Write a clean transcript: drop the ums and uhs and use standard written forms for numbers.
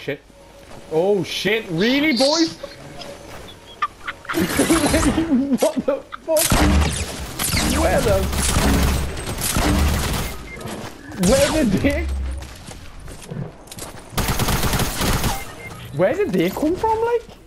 shit. Oh shit, really, boys? What the fuck? Where did they come from, like?